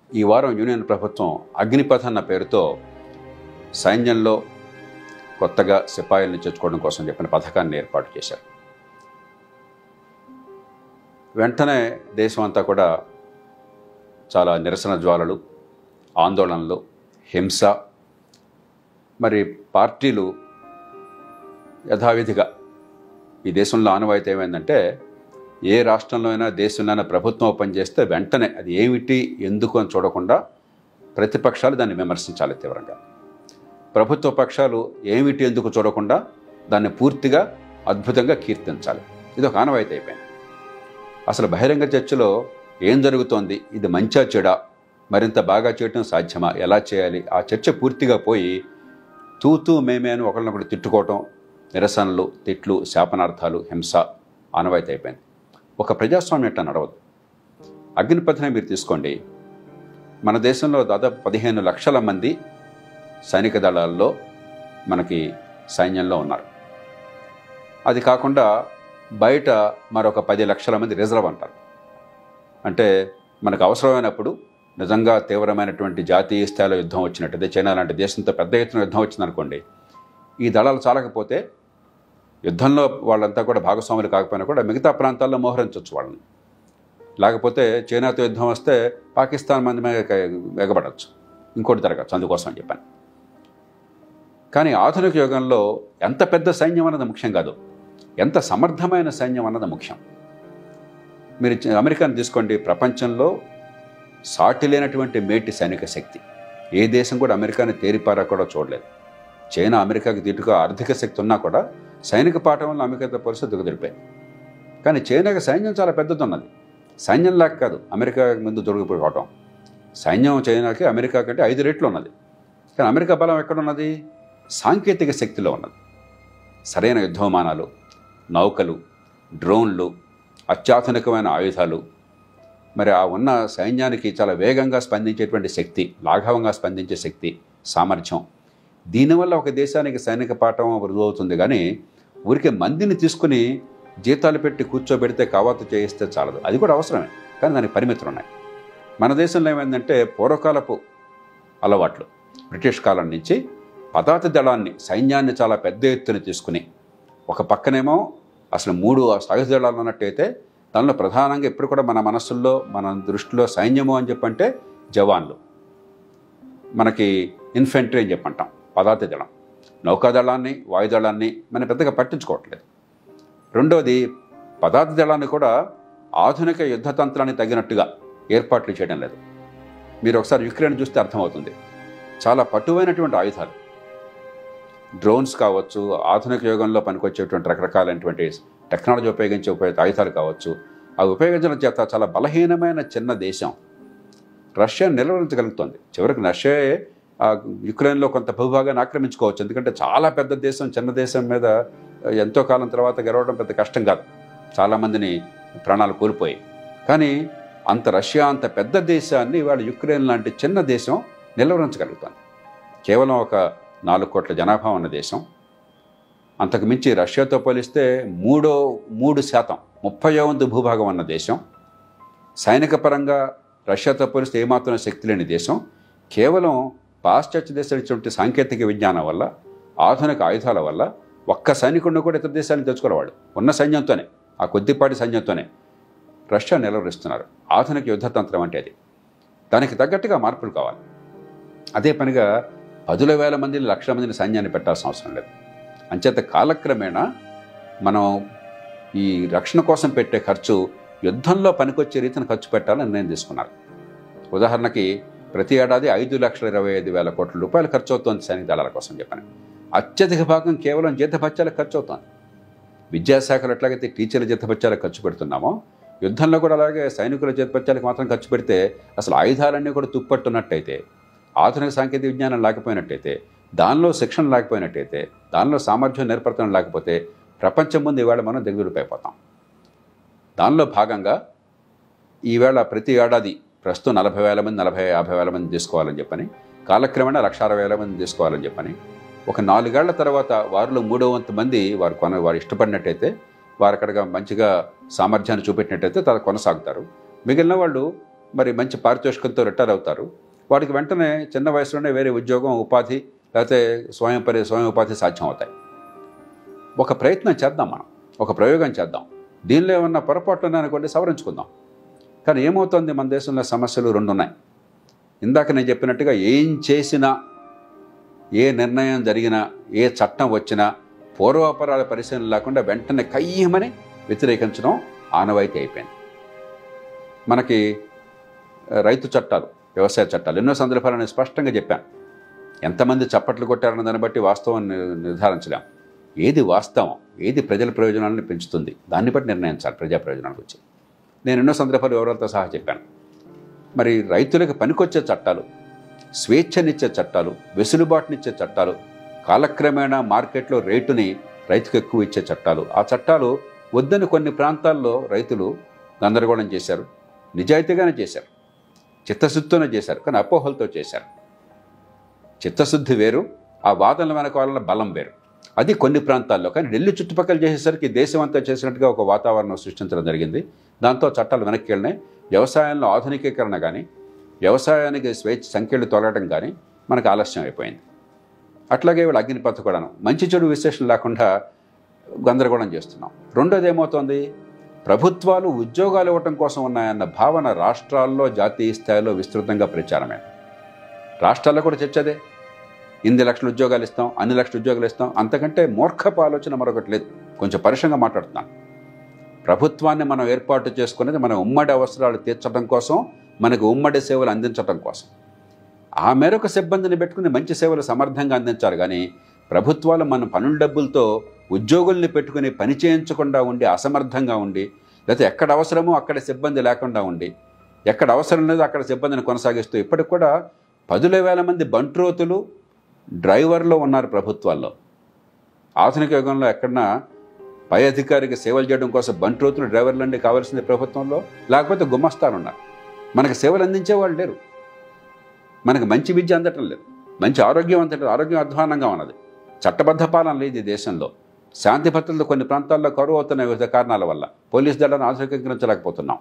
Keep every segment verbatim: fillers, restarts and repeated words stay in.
ఈ వారం యూనియన్ ప్రభుత్వం అగ్నిపథ్ అన్న పేరుతో సైన్యంలో కొత్తగా సిపాయిల్ని చేర్చుకోవడం కోసం చెప్పిన పథకాన్ని ఏర్పాటు చేశారు. వెంటనే దేశం అంతా కూడా చాలా నిరసన జ్వాలలు, ఆందోళనలు, హింస, మరి పార్టీలు యథావిధిగా ఈ దేశంలో ఆనవాయితీ ఏమైందంటే ఏ రాష్ట్రంలో అయినా దేశంలో అయినా ప్రభుత్వం పనిచేస్తే వెంటనే అది ఏమిటి ఎందుకు అని చూడకుండా ప్రతిపక్షాలు దాన్ని విమర్శించాలి తీవ్రంగా. ప్రభుత్వ పక్షాలు ఏమిటి ఎందుకు చూడకుండా దాన్ని పూర్తిగా అద్భుతంగా కీర్తించాలి. ఇది ఒక ఆనవాయితీ అయిపోయింది. అసలు బహిరంగ చర్చలో ఏం జరుగుతోంది, ఇది మంచా చెడా, మరింత బాగా చేయటం సాధ్యమా, ఎలా చేయాలి, ఆ చర్చ పూర్తిగా పోయి తూతూ మేమే అని ఒకరినొకరు తిట్టుకోవటం, నిరసనలు, తిట్లు, శాపనార్థాలు, హింస ఆనవాయితీ అయిపోయింది. ఒక ప్రజాస్వామ్యం ఎట్లా నడవదు. అగ్నిపథ్ని మీరు తీసుకోండి. మన దేశంలో దాదాపు పదిహేను లక్షల మంది సైనిక దళాల్లో మనకి సైన్యంలో ఉన్నారు. అది కాకుండా బయట మరొక పది లక్షల మంది రిజర్వ్ అంటారు. అంటే మనకు అవసరమైనప్పుడు నిజంగా తీవ్రమైనటువంటి జాతీయ స్థాయిలో యుద్ధం వచ్చినట్టయితే, చైనా లాంటి దేశంతో పెద్ద ఎత్తున యుద్ధం వచ్చిందనుకోండి, ఈ దళాలు చాలకపోతే యుద్ధంలో వాళ్ళంతా కూడా భాగస్వాములు కాకపోయినా కూడా మిగతా ప్రాంతాల్లో మోహరించవచ్చు వాళ్ళని. లేకపోతే చైనాతో యుద్ధం వస్తే పాకిస్తాన్ మంది మీద ఎగబడవచ్చు, ఇంకోటి జరగచ్చు. అందుకోసం అని చెప్పాను. కానీ ఆధునిక యుగంలో ఎంత పెద్ద సైన్యం అన్నది ముఖ్యం కాదు, ఎంత సమర్థమైన సైన్యం అన్నది ముఖ్యం. మీరు అమెరికాను తీసుకోండి. ప్రపంచంలో సాటి లేనటువంటి మేటి సైనిక శక్తి. ఏ దేశం కూడా అమెరికాని తేరిపారా కూడా చూడలేదు. చైనా అమెరికాకి దీటుగా ఆర్థిక శక్తి ఉన్నా కూడా సైనిక పాఠం వల్ల అమెరికాతో పరిస్థితి దిగదిరిపోయింది. కానీ చైనాకి సైన్యం చాలా పెద్దది ఉన్నది. సైన్యం లాగా కాదు అమెరికా ముందు దొరికిపోవటం. సైన్యం చైనాకి అమెరికా కంటే ఐదు రెట్లు ఉన్నది. కానీ అమెరికా బలం ఎక్కడున్నది? సాంకేతిక శక్తిలో ఉన్నది. సరైన యుద్ధ విమానాలు, నౌకలు, డ్రోన్లు, అత్యాధునికమైన ఆయుధాలు, మరి ఆ ఉన్న సైన్యానికి చాలా వేగంగా స్పందించేటువంటి శక్తి, లాఘవంగా స్పందించే శక్తి, సామర్థ్యం. దీనివల్ల ఒక దేశానికి సైనిక పాఠం రుజువు అవుతుంది. కానీ ఊరికే మందిని తీసుకుని జీతాలు పెట్టి కూర్చోబెడితే కవాతు చేయిస్తే చాలదు. అది కూడా అవసరమే, కానీ దానికి పరిమితులు ఉన్నాయి. మన దేశంలో ఏమైందంటే పూర్వకాలపు అలవాట్లు, బ్రిటిష్ కాలం నుంచి పదాతి దళాన్ని, సైన్యాన్ని చాలా పెద్ద ఎత్తున తీసుకుని, ఒక పక్కనేమో అసలు మూడు సాయుధ దళాలు అన్నట్టయితే దానిలో ప్రధానంగా ఎప్పుడు కూడా మన మనస్సుల్లో, మన దృష్టిలో సైన్యము అని చెప్పంటే జవాన్లు, మనకి ఇన్ఫెంట్రీ అని చెప్పంటాం, పదాతి దళం. నౌకాదళాన్ని, వాయుదళాన్ని మనం పెద్దగా పట్టించుకోవట్లేదు. రెండోది, పదాతి దళాన్ని కూడా ఆధునిక యుద్ధతంత్రాన్ని తగినట్టుగా ఏర్పాట్లు చేయడం లేదు. మీరు ఒకసారి యుక్రెయిన్ చూస్తే అర్థమవుతుంది. చాలా పటువైనటువంటి ఆయుధాలు, డ్రోన్స్ కావచ్చు, ఆధునిక యుగంలో పనికొచ్చేటువంటి రకరకాలైనటువంటి టెక్నాలజీ ఉపయోగించే ఉపయోగ ఆయుధాలు కావచ్చు, అవి ఉపయోగించడం చేత చాలా బలహీనమైన చిన్న దేశం రష్యా నిలవరించగలుగుతుంది. చివరికి రష్యా యుక్రెయిన్లో కొంత భూభాగాన్ని ఆక్రమించుకోవచ్చు. ఎందుకంటే చాలా పెద్ద దేశం చిన్న దేశం మీద ఎంతో కాలం తర్వాత గెలవడం పెద్ద కష్టం కాదు. చాలామందిని ప్రాణాలు కోల్పోయి. కానీ అంత రష్యా అంత పెద్ద దేశాన్ని ఇవాళ యుక్రెయిన్ లాంటి చిన్న దేశం నిలవరించగలుగుతుంది. కేవలం ఒక నాలుగు కోట్ల జనాభా ఉన్న దేశం. అంతకు మించి రష్యాతో పోలిస్తే మూడో మూడు శాతం ముప్పై వంతు భూభాగం ఉన్న దేశం. సైనిక పరంగా రష్యాతో పోలిస్తే ఏమాత్రం శక్తి లేని దేశం. కేవలం పాశ్చాత్య దేశాలు ఇచ్చినటువంటి సాంకేతిక విజ్ఞానం వల్ల, ఆధునిక ఆయుధాల వల్ల ఒక్క సైనికుడిని కూడా ఇతర దేశాలను తెచ్చుకోవాలి. ఉన్న సైన్యంతోనే, ఆ కొద్దిపాటి సైన్యంతోనే రష్యా నిలవరిస్తున్నారు. ఆధునిక యుద్ధతంత్రం అంటే అది. దానికి తగ్గట్టుగా మార్పులు కావాలి. అదే పనిగా పదుల వేల మందిని, లక్షల మందిని సైన్యాన్ని పెట్టాల్సిన అవసరం లేదు. అంచేత కాలక్రమేణా మనం ఈ రక్షణ కోసం పెట్టే ఖర్చు యుద్ధంలో పనికొచ్చే రీతిని ఖర్చు పెట్టాలని నిర్ణయం తీసుకున్నారు. ఉదాహరణకి ప్రతి ఏడాది ఐదు లక్షల ఇరవై ఐదు వేల కోట్ల రూపాయలు ఖర్చు అవుతుంది సైనిక దళాల కోసం చెప్పాను. అత్యధిక భాగం కేవలం జీతభత్యాలకు ఖర్చు అవుతుంది. విద్యాశాఖలు ఎట్లాగైతే టీచర్ల జీతభత్యాలకు ఖర్చు పెడుతున్నామో, యుద్ధంలో కూడా అలాగే సైనికుల జీతభత్యాలకు మాత్రం ఖర్చు పెడితే అసలు ఆయుధాలన్నీ కూడా తుప్పట్టున్నట్టయితే, ఆధునిక సాంకేతిక విజ్ఞానం లేకపోయినట్టయితే, దానిలో శిక్షణ లేకపోయినట్టయితే, దానిలో సామర్థ్యం నేర్పడటం లేకపోతే ప్రపంచం ముందు ఈవేళ మనం దిగులుపైపోతాం. దానిలో భాగంగా ఈవేళ ప్రతి ఏడాది ప్రస్తుతం నలభై వేల మంది నలభై యాభై వేల మంది తీసుకోవాలని చెప్పని, కాలక్రమేణా లక్ష అరవై వేల మంది తీసుకోవాలని చెప్పని, ఒక నాలుగేళ్ల తర్వాత వారిలో మూడో వంతు మంది వారు కొన వారు ఇష్టపడినట్టయితే, వారు అక్కడిగా మంచిగా సామర్థ్యాన్ని చూపెట్టినట్టయితే తన కొనసాగుతారు. మిగిలిన వాళ్ళు మరి మంచి పారితోషికంతో రిటైర్ అవుతారు. వాడికి వెంటనే చిన్న వయసులోనే వేరే ఉద్యోగం, ఉపాధి లేకపోతే స్వయం పరి స్వయం ఉపాధి సాధ్యం అవుతాయి. ఒక ప్రయత్నం చేద్దాం, మనం ఒక ప్రయోగం చేద్దాం. దీనిలో ఏమన్నా పొరపాట్లు అనుకోండి, సవరించుకుందాం. కానీ ఏమవుతుంది, మన దేశంలో సమస్యలు రెండు ఉన్నాయి. ఇందాక నేను చెప్పినట్టుగా ఏం చేసినా, ఏ నిర్ణయం జరిగినా, ఏ చట్టం వచ్చినా పూర్వాపరాల పరిశీలన లేకుండా వెంటనే కయ్యమని వ్యతిరేకించడం ఆనవాయితీ అయిపోయింది. మనకి రైతు చట్టాలు, వ్యవసాయ చట్టాలు ఎన్నో సందర్భాలను స్పష్టంగా చెప్పాను. ఎంతమంది చప్పట్లు కొట్టారన్న దాన్ని బట్టి వాస్తవం నిర్ధారించలేం. ఏది వాస్తవం, ఏది ప్రజల ప్రయోజనాలను పెంచుతుంది, దాన్ని బట్టి నిర్ణయించాలి ప్రజా ప్రయోజనాల గురించి. నేను ఎన్నో సందర్భాలు వివరాలతో సహా చెప్పాను. మరి రైతులకు పనికొచ్చే చట్టాలు, స్వేచ్ఛనిచ్చే చట్టాలు, వెసులుబాటునిచ్చే చట్టాలు, కాలక్రమేణా మార్కెట్లో రేటుని రైతుకు ఎక్కువ ఇచ్చే చట్టాలు, ఆ చట్టాలు వద్దని కొన్ని ప్రాంతాల్లో రైతులు గందరగోళం చేశారు. నిజాయితీగానే చేశారు, చిత్తశుద్ధితోనే చేశారు, కానీ అపోహలతో చేశారు. చిత్తశుద్ధి వేరు, ఆ వాదనల వెనకాల బలం వేరు. అది కొన్ని ప్రాంతాల్లో. కానీ ఢిల్లీ చుట్టుపక్కల చేసేసరికి దేశం అంతా చేసినట్టుగా ఒక వాతావరణం సృష్టించడం జరిగింది. దాంతో చట్టాలు వెనక్కి వెళ్ళినాయి. వ్యవసాయంలో ఆధునికీకరణ కానీ, వ్యవసాయానికి స్వేచ్ఛ సంఖ్యలు తొలగడం కానీ మనకు ఆలస్యం అయిపోయింది. అట్లాగే వీళ్ళు అగ్నిపథ్ కూడాను మంచి చెడు విశ్లేషణ లేకుండా గందరగోళం చేస్తున్నాం. రెండోది ఏమవుతోంది, ప్రభుత్వాలు ఉద్యోగాలు ఇవ్వటం కోసం ఉన్నాయన్న భావన రాష్ట్రాల్లో జాతీయ స్థాయిలో విస్తృతంగా ప్రచారమే. రాష్ట్రాల్లో కూడా చర్చదే. ఇన్ని లక్షల ఉద్యోగాలు ఇస్తాం, అన్ని లక్షల ఉద్యోగాలు ఇస్తాం, అంతకంటే మూర్ఖపు ఆలోచన మరొకటి లేదు. కొంచెం పరుషంగా మాట్లాడుతున్నాను. ప్రభుత్వాన్ని మనం ఏర్పాటు చేసుకునేది మన ఉమ్మడి అవసరాలు తీర్చడం కోసం, మనకు ఉమ్మడి సేవలు అందించడం కోసం. ఆ మేరకు సిబ్బందిని పెట్టుకుని మంచి సేవలు సమర్థంగా అందించాలి. కానీ ప్రభుత్వాలు మన పనుల డబ్బులతో ఉద్యోగుల్ని పెట్టుకుని పని చేయించకుండా ఉండి, అసమర్థంగా ఉండి, లేకపోతే ఎక్కడ అవసరమో అక్కడ సిబ్బంది లేకుండా ఉండి, ఎక్కడ అవసరం లేదో అక్కడ సిబ్బందిని కొనసాగిస్తూ ఇప్పటికి కూడా పదుల వేల మంది బంట్రోతులు, డ్రైవర్లు ఉన్నారు ప్రభుత్వాల్లో. ఆధునిక యుగంలో ఎక్కడన్నా పై అధికారికి సేవలు చేయడం కోసం బంట్రోతులు, డ్రైవర్లు అండి కావాల్సింది ప్రభుత్వంలో. లేకపోతే గుమస్తాలు ఉన్నారు. మనకు సేవలు అందించే వాళ్ళు లేరు. మనకు మంచి విద్య అందటం లేదు, మంచి ఆరోగ్యం అందటం, ఆరోగ్యం అధ్వానంగా ఉన్నది. చట్టబద్ధ పాలన లేదు ఈ దేశంలో. శాంతి భద్రతలు కొన్ని ప్రాంతాల్లో కరువు అవుతున్న వివిధ కారణాల వల్ల పోలీస్ దళాలను ఆధునికీకరించలేకపోతున్నాం.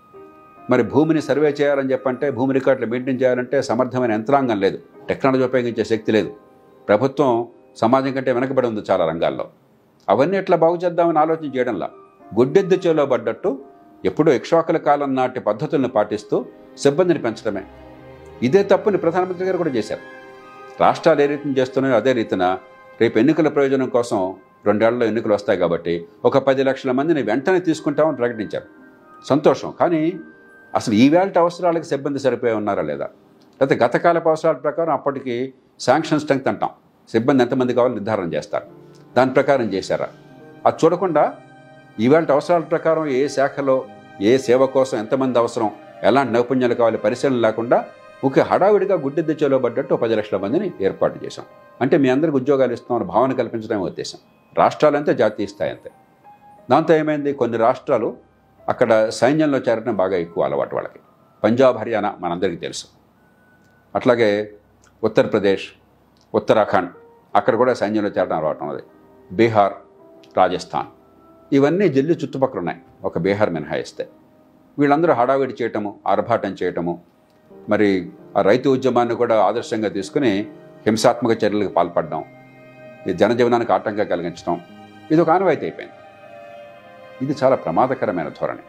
మరి భూమిని సర్వే చేయాలని చెప్పంటే, భూమి రికార్డులు మెయింటైన్ చేయాలంటే సమర్థమైన యంత్రాంగం లేదు, టెక్నాలజీ ఉపయోగించే శక్తి లేదు. ప్రభుత్వం సమాజం కంటే వెనకబడి ఉంది చాలా రంగాల్లో. అవన్నీ ఎట్లా బాగు చేద్దామని ఆలోచన చేయడంలా గుడ్డెద్దు చేలో పడ్డట్టు ఎప్పుడూ ఇక్ష్వాకుల కాలం నాటి పద్ధతులను పాటిస్తూ సిబ్బందిని పెంచడమే. ఇదే తప్పుని ప్రధానమంత్రి గారు కూడా చేశారు. రాష్ట్రాలు ఏ రీతిని చేస్తున్నాయో అదే రీతిన రేపు ఎన్నికల ప్రయోజనం కోసం రెండేళ్లలో ఎన్నికలు వస్తాయి కాబట్టి ఒక పది లక్షల మందిని వెంటనే తీసుకుంటామని ప్రకటించారు. సంతోషం. కానీ అసలు ఈవేళ అవసరాలకు సిబ్బంది సరిపోయి ఉన్నారా లేదా, లేకపోతే గతకాలపు అవసరాల ప్రకారం అప్పటికి శాంక్షన్ స్ట్రెంగ్త్ అంటాం, సిబ్బంది ఎంతమంది కావాలో నిర్ధారణ చేస్తారు, దాని ప్రకారం చేశారా? అది చూడకుండా ఈవేళ అవసరాల ప్రకారం ఏ శాఖలో ఏ సేవ కోసం ఎంతమంది అవసరం, ఎలాంటి నైపుణ్యాలు కావాలి పరిశీలన లేకుండా ఒకే హడావిడిగా గుడ్డెద్దు చేలో పడ్డట్టు పది లక్షల మందిని ఏర్పాటు చేశాం. అంటే మీ అందరికి ఉద్యోగాలు ఇస్తామని భావన కల్పించడమే ఉద్దేశం. రాష్ట్రాలంతే, జాతీయ స్థాయి అంతే. దాంతో ఏమైంది, కొన్ని రాష్ట్రాలు అక్కడ సైన్యంలో చేరడం బాగా ఎక్కువ అలవాటు వాళ్ళకి. పంజాబ్, హర్యానా మనందరికీ తెలుసు. అట్లాగే ఉత్తరప్రదేశ్, ఉత్తరాఖండ్ అక్కడ కూడా సైన్యంలో చేరడం అలవాటు ఉన్నది. బీహార్, రాజస్థాన్ ఇవన్నీ ఢిల్లీ చుట్టుపక్కల ఉన్నాయి, ఒక బీహార్ మినహాయిస్తే. వీళ్ళందరూ హడావిడి చేయటము, ఆర్భాటం చేయటము, మరి ఆ రైతు ఉద్యమాన్ని కూడా ఆదర్శంగా తీసుకుని హింసాత్మక చర్యలకు పాల్పడడం, ఈ జనజీవనానికి ఆటంకం కలిగించడం, ఇది ఒక ఆనవాయితీ అయిపోయింది. ఇది చాలా ప్రమాదకరమైన ధోరణి.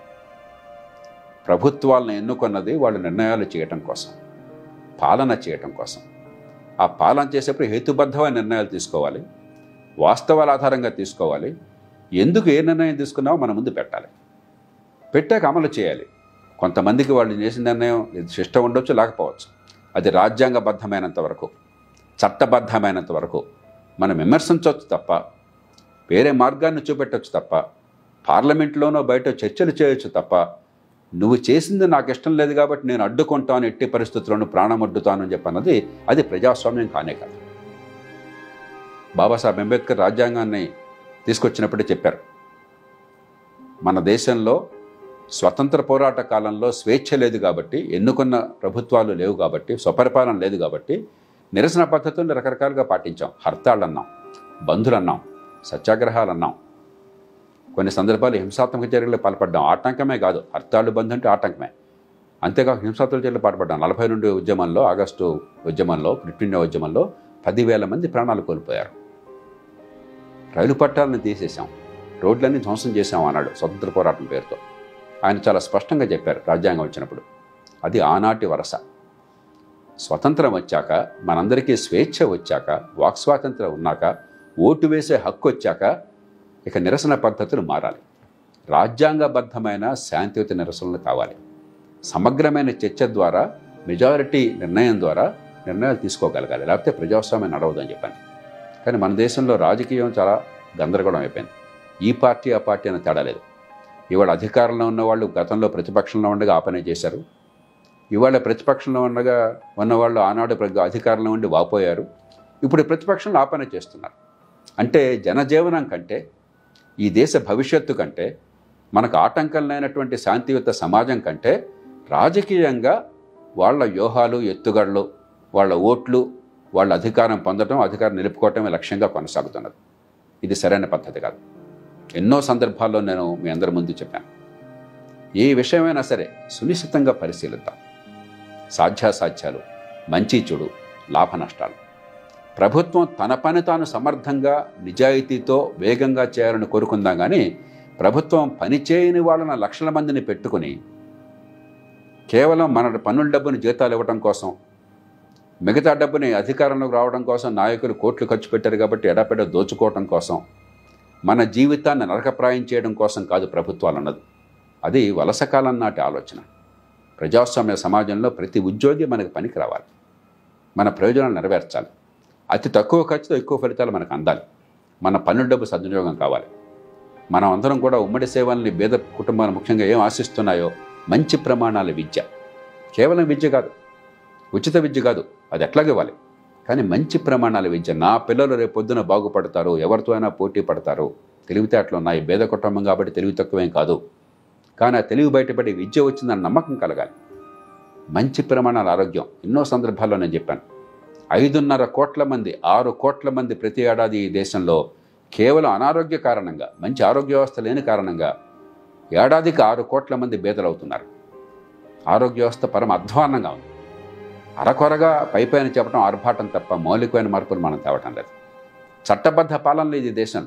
ప్రభుత్వాలను ఎన్నుకున్నది వాళ్ళు నిర్ణయాలు చేయటం కోసం, పాలన చేయటం కోసం. ఆ పాలన చేసేప్పుడు హేతుబద్ధమైన నిర్ణయాలు తీసుకోవాలి, వాస్తవాల ఆధారంగా తీసుకోవాలి. ఎందుకు ఏ నిర్ణయం తీసుకున్నామో మన ముందు పెట్టాలి, పెట్టాక అమలు చేయాలి. కొంతమందికి వాళ్ళు చేసిన నిర్ణయం ఇష్టం ఉండొచ్చు, లేకపోవచ్చు. అది రాజ్యాంగబద్ధమైనంత వరకు, చట్టబద్ధమైనంత వరకు మనం విమర్శించవచ్చు తప్ప, వేరే మార్గాన్ని చూపెట్టవచ్చు తప్ప, పార్లమెంట్లోనో బయట చర్చలు చేయొచ్చు తప్ప, నువ్వు చేసింది నాకు ఇష్టం లేదు కాబట్టి నేను అడ్డుకుంటాను, ఎట్టి పరిస్థితుల్లోనూ ప్రాణం అడ్డుతాను అని చెప్పన్నది అది ప్రజాస్వామ్యం కానే కాదు. బాబాసాహెబ్ అంబేద్కర్ రాజ్యాంగాన్ని తీసుకొచ్చినప్పుడే చెప్పారు, మన దేశంలో స్వతంత్ర పోరాట కాలంలో స్వేచ్ఛ లేదు కాబట్టి, ఎన్నుకున్న ప్రభుత్వాలు లేవు కాబట్టి, స్వపరిపాలన లేదు కాబట్టి నిరసన పద్ధతులను రకరకాలుగా పాటించాం. హర్తాళ్ళు అన్నాం, బంధులు అన్నాం, సత్యాగ్రహాలు అన్నాం, కొన్ని సందర్భాలు హింసాత్మక చర్యలకు పాల్పడ్డాం. ఆటంకమే కాదు, హర్తాళ్ళు బంధు అంటే ఆటంకమే. అంతేకాక హింసాతుల జైల్లో పాటుపడ్డాను. నలభై రెండు ఉద్యమంలో, ఆగస్టు ఉద్యమంలో, క్విట్ ఉద్యమంలో పదివేల మంది ప్రాణాలు కోల్పోయారు. రైలు పట్టాలను తీసేసాం, రోడ్లన్నీ ధ్వంసం చేశాం అన్నాడు స్వతంత్ర పోరాటం పేరుతో. ఆయన చాలా స్పష్టంగా చెప్పారు రాజ్యాంగం వచ్చినప్పుడు. అది ఆనాటి వరస. స్వతంత్రం వచ్చాక, మనందరికీ స్వేచ్ఛ వచ్చాక, వాక్ స్వాతంత్రం ఉన్నాక, ఓటు వేసే హక్కు వచ్చాక ఇక నిరసన పద్ధతులు మారాలి. రాజ్యాంగబద్ధమైన శాంతియుత నిరసనలు కావాలి. సమగ్రమైన చర్చ ద్వారా, మెజారిటీ నిర్ణయం ద్వారా నిర్ణయాలు తీసుకోగలగాలి. లేకపోతే ప్రజాస్వామ్యం నడవదని చెప్పాను. కానీ మన దేశంలో రాజకీయం చాలా గందరగోళం అయిపోయింది. ఈ పార్టీ ఆ పార్టీ అని తేడా లేదు. ఇవాళ అధికారంలో ఉన్నవాళ్ళు గతంలో ప్రతిపక్షంలో ఉండగా ఆ పనే చేశారు. ఇవాళ ప్రతిపక్షంలో ఉండగా ఉన్నవాళ్ళు ఆనాడు అధికారంలో ఉండి వాపోయారు. ఇప్పుడు ప్రతిపక్షంలో ఆ పనే చేస్తున్నారు. అంటే జనజీవనం కంటే, ఈ దేశ భవిష్యత్తు కంటే, మనకు ఆటంకం లేనటువంటి శాంతియుత సమాజం కంటే రాజకీయంగా వాళ్ళ వ్యూహాలు, ఎత్తుగడలు, వాళ్ళ ఓట్లు, వాళ్ళ అధికారం పొందడం, అధికారం నిలుపుకోవటమే లక్ష్యంగా కొనసాగుతున్నది. ఇది సరైన పద్ధతి కాదు. ఎన్నో సందర్భాల్లో నేను మీ అందరి ముందు చెప్పాను. ఏ విషయమైనా సరే సునిశ్చితంగా పరిశీలిద్దాం. సాధ్యాసాధ్యాలు, మంచి చెడు, లాభ నష్టాలు. ప్రభుత్వం తన పని తాను సమర్థంగా, నిజాయితీతో, వేగంగా చేయాలని కోరుకుందాం. కానీ ప్రభుత్వం పనిచేయని వాళ్ళని లక్షల మందిని పెట్టుకుని కేవలం మన పన్నుల డబ్బుని జీతాలు ఇవ్వడం కోసం, మిగతా డబ్బుని అధికారంలోకి రావడం కోసం నాయకులు కోట్లు ఖర్చు పెట్టారు కాబట్టి ఎడపెడ దోచుకోవడం కోసం, మన జీవితాన్ని నరకప్రాయం చేయడం కోసం కాదు ప్రభుత్వాలు అన్నది. అది వలసకాలం నాటి ఆలోచన. ప్రజాస్వామ్య సమాజంలో ప్రతి ఉద్యోగి మనకు పనికి రావాలి, మన ప్రయోజనాలు నెరవేర్చాలి, అతి తక్కువ ఖర్చుతో ఎక్కువ ఫలితాలు మనకు అందాలి, మన పన్నుల డబ్బు సద్వినియోగం కావాలి. మనం అందరం కూడా ఉమ్మడి సేవల్ని పేద కుటుంబాలు ముఖ్యంగా ఏం ఆశిస్తున్నాయో మంచి ప్రమాణాల విద్య, కేవలం విద్య కాదు, ఉచిత విద్య కాదు, అది ఎట్లాగే ఇవ్వాలి, కానీ మంచి ప్రమాణాల విద్య. నా పిల్లలు రేపు పొద్దున బాగుపడతారు, ఎవరితో అయినా పోటీ పడతారు, తెలివితేటలు ఉన్నాయి, పేద కుటుంబం కాబట్టి తెలివి తక్కువేం కాదు, కానీ ఆ తెలివి బయటపడి విద్య వచ్చిందని నమ్మకం కలగాలి. మంచి ప్రమాణాల ఆరోగ్యం. ఎన్నో సందర్భాల్లో నేను చెప్పాను, ఐదున్నర కోట్ల మంది ఆరు కోట్ల మంది ప్రతి ఏడాది ఈ దేశంలో కేవలం అనారోగ్య కారణంగా, మంచి ఆరోగ్య వ్యవస్థ లేని కారణంగా ఏడాదికి ఆరు కోట్ల మంది బేదలవుతున్నారు. ఆరోగ్య వ్యవస్థ పరమ అధ్వాన్నంగా ఉంది. అరకొరగా పైపైన చెప్పడం ఆర్భాటం తప్ప మౌలికమైన మార్పులు మనం తేవటం లేదు. చట్టబద్ధ పాలన లేదు ఈ దేశంలో.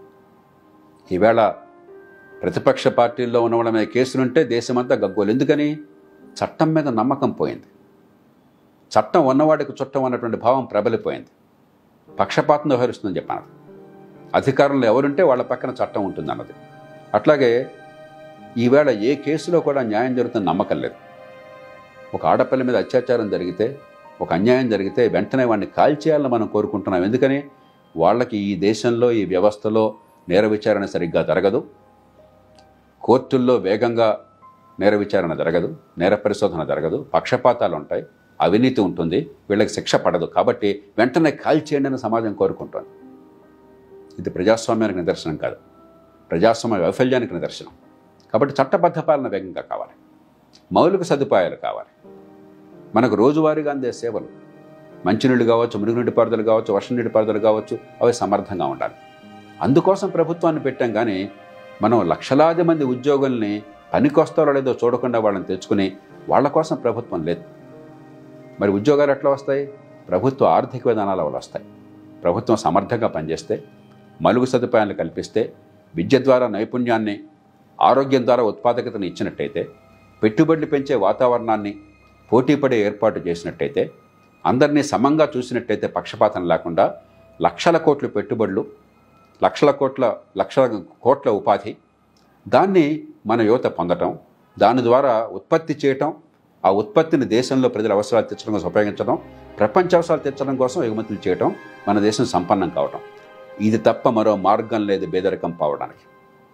ఈవేళ ప్రతిపక్ష పార్టీల్లో ఉన్న వాళ్ళ మీద కేసులుంటే దేశమంతా గగ్గోలు. ఎందుకని? చట్టం మీద నమ్మకం పోయింది. చట్టం ఉన్నవాడికి చుట్టం అన్నటువంటి భావం ప్రబలిపోయింది. పక్షపాతం వ్యవహరిస్తుందని చెప్పాను. అధికారంలో ఎవరుంటే వాళ్ళ పక్కన చట్టం ఉంటుంది అన్నది. అట్లాగే ఈవేళ ఏ కేసులో కూడా న్యాయం జరుగుతున్న నమ్మకం లేదు. ఒక ఆడపిల్ల మీద అత్యాచారం జరిగితే, ఒక అన్యాయం జరిగితే వెంటనే వాడిని కాల్చేయాలని మనం కోరుకుంటున్నాం. ఎందుకని? వాళ్ళకి ఈ దేశంలో, ఈ వ్యవస్థలో నేర విచారణ సరిగ్గా జరగదు, కోర్టుల్లో వేగంగా నేర విచారణ జరగదు, నేర పరిశోధన జరగదు, పక్షపాతాలు ఉంటాయి, అవినీతి ఉంటుంది, వీళ్ళకి శిక్ష పడదు, కాబట్టి వెంటనే కాల్చేయండి అని సమాజం కోరుకుంటుంది. ఇది ప్రజాస్వామ్యానికి నిదర్శనం కాదు, ప్రజాస్వామ్య వైఫల్యానికి నిదర్శనం. కాబట్టి చట్టబద్ధ పాలన వేగంగా కావాలి, మౌలిక సదుపాయాలు కావాలి, మనకు రోజువారీగా అందే సేవలు, మంచినీళ్ళు కావచ్చు, మురుగునీటి పారుదల కావచ్చు, వర్షం నీటి పారుదల కావచ్చు, అవి సమర్థంగా ఉండాలి. అందుకోసం ప్రభుత్వాన్ని పెట్టాం. కానీ మనం లక్షలాది మంది ఉద్యోగుల్ని పనికొస్తారో లేదో చూడకుండా వాళ్ళని తెచ్చుకుని వాళ్ళ కోసం ప్రభుత్వం లేదు. మరి ఉద్యోగాలు ఎట్లా వస్తాయి? ప్రభుత్వ ఆర్థిక విధానాల వల్ల వస్తాయి. ప్రభుత్వం సమర్థంగా పనిచేస్తే, మలుగు సదుపాయాలు కల్పిస్తే, విద్య ద్వారా నైపుణ్యాన్ని, ఆరోగ్యం ద్వారా ఉత్పాదకతను ఇచ్చినట్టయితే, పెట్టుబడులు పెంచే వాతావరణాన్ని, పోటీపడే ఏర్పాటు చేసినట్టయితే, అందరినీ సమంగా చూసినట్టయితే, పక్షపాతం లేకుండా లక్షల కోట్ల పెట్టుబడులు, లక్షల కోట్ల లక్షల కోట్ల ఉపాధి, దాన్ని మన యువత పొందటం, దాని ద్వారా ఉత్పత్తి చేయటం, ఆ ఉత్పత్తిని దేశంలో ప్రజల అవసరాలు తీర్చడం కోసం ఉపయోగించడం, ప్రపంచ అవసరాలు తీర్చడం కోసం ఎగుమతులు చేయటం, మన దేశం సంపన్నం కావటం. ఇది తప్ప మరో మార్గం లేదు పేదరికం పోవడానికి.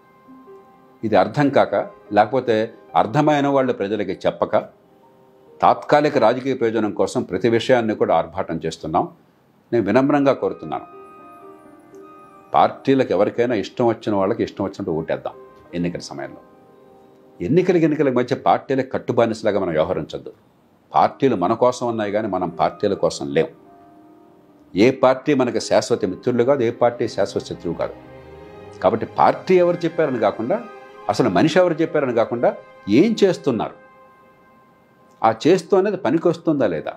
ఇది అర్థం కాక, లేకపోతే అర్థమైన వాళ్ళు ప్రజలకి చెప్పక, తాత్కాలిక రాజకీయ ప్రయోజనం కోసం ప్రతి విషయాన్ని కూడా ఆర్భాటం చేస్తున్నాం. నేను వినమ్రంగా కోరుతున్నాను, పార్టీలకు ఎవరికైనా ఇష్టం వచ్చిన వాళ్ళకి ఇష్టం వచ్చినట్టు ఓటేద్దాం. ఎన్నికల సమయంలో ఎన్నికలకి ఎన్నికల మధ్య పార్టీలకు కట్టుబానిసలాగా మనం వ్యవహరించద్దు. పార్టీలు మన కోసం ఉన్నాయి, కానీ మనం పార్టీల కోసం లేం. ఏ పార్టీ మనకు శాశ్వత మిత్రులు కాదు, ఏ పార్టీ శాశ్వత శత్రువు కాదు. కాబట్టి పార్టీ ఎవరు చెప్పారని కాకుండా, అసలు మనిషి ఎవరు చెప్పారని కాకుండా, ఏం చేస్తున్నారు, ఆ చేస్తూ అనేది పనికి వస్తుందా లేదా,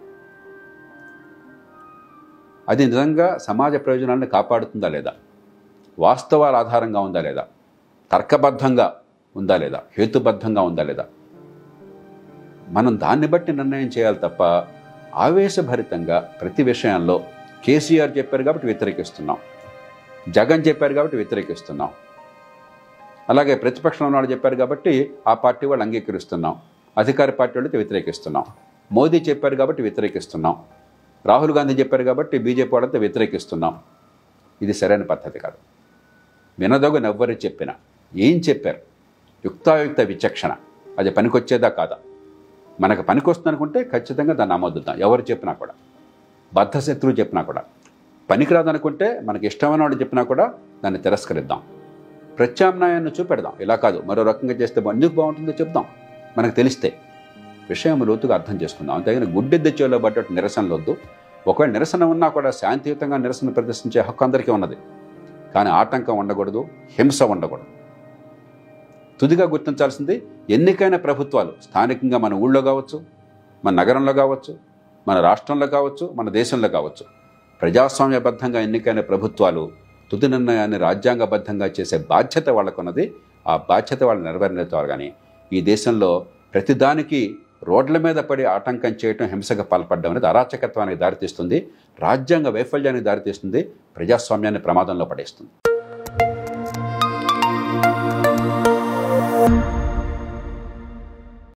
అది నిజంగా సమాజ ప్రయోజనాలను కాపాడుతుందా లేదా, వాస్తవాల ఆధారంగా ఉందా లేదా, తర్కబద్ధంగా ఉందా లేదా, హేతుబద్ధంగా ఉందా లేదా, మనం దాన్ని బట్టి నిర్ణయం చేయాలి తప్ప ఆవేశభరితంగా ప్రతి విషయంలో కేసీఆర్ చెప్పారు కాబట్టి వ్యతిరేకిస్తున్నాం, జగన్ చెప్పారు కాబట్టి వ్యతిరేకిస్తున్నాం, అలాగే ప్రతిపక్షంలో వాళ్ళు చెప్పారు కాబట్టి ఆ పార్టీ వాళ్ళు అంగీకరిస్తున్నాం, అధికార పార్టీ వాళ్ళకి వ్యతిరేకిస్తున్నాం, మోదీ చెప్పారు కాబట్టి వ్యతిరేకిస్తున్నాం, రాహుల్ గాంధీ చెప్పారు కాబట్టి బీజేపీ వాళ్ళతో వ్యతిరేకిస్తున్నాం. ఇది సరైన పద్ధతి కాదు. వినదగు ఎవ్వరు చెప్పినా ఏం చెప్పారు, యుక్తాయుక్త విచక్షణ, అది పనికొచ్చేదా కాదా, మనకు పనికొస్తుంది అనుకుంటే ఖచ్చితంగా దాన్ని ఆమోదిద్దాం. ఎవరు చెప్పినా కూడా, బద్ధశత్రువు చెప్పినా కూడా, పనికిరాదనుకుంటే మనకి ఇష్టమైన వాళ్ళు చెప్పినా కూడా దాన్ని తిరస్కరిద్దాం. ప్రత్యామ్నాయాన్ని చూపెడదాం. ఇలా కాదు మరో రకంగా చేస్తే ఎందుకు బాగుంటుందో చెప్దాం. మనకు తెలిస్తే విషయం లోతుగా అర్థం చేసుకుందాం. అంతేగాని గుడ్డెద్దు చెవిలో పడ్డట్టు నిరసనలు వద్దు. ఒకవేళ నిరసన ఉన్నా కూడా శాంతియుతంగా నిరసన ప్రదర్శించే హక్కు అందరికీ ఉన్నది. కానీ ఆటంకం ఉండకూడదు, హింస ఉండకూడదు. తుదిగా గుర్తించాల్సింది ఎన్నికైన ప్రభుత్వాలు స్థానికంగా మన ఊళ్ళో కావచ్చు, మన నగరంలో కావచ్చు, మన రాష్ట్రంలో కావచ్చు, మన దేశంలో కావచ్చు, ప్రజాస్వామ్యబద్ధంగా ఎన్నికైన ప్రభుత్వాలు తుది నిర్ణయాన్ని రాజ్యాంగబద్ధంగా చేసే బాధ్యత వాళ్ళకున్నది. ఆ బాధ్యత వాళ్ళు నెరవేర్చేవారు. కానీ ఈ దేశంలో ప్రతిదానికి రోడ్ల మీద పడి ఆటంకం చేయటం, హింసకు పాల్పడడం అనేది అరాచకత్వానికి దారితీస్తుంది, రాజ్యాంగ వైఫల్యానికి దారితీస్తుంది, ప్రజాస్వామ్యాన్ని ప్రమాదంలో పడేస్తుంది.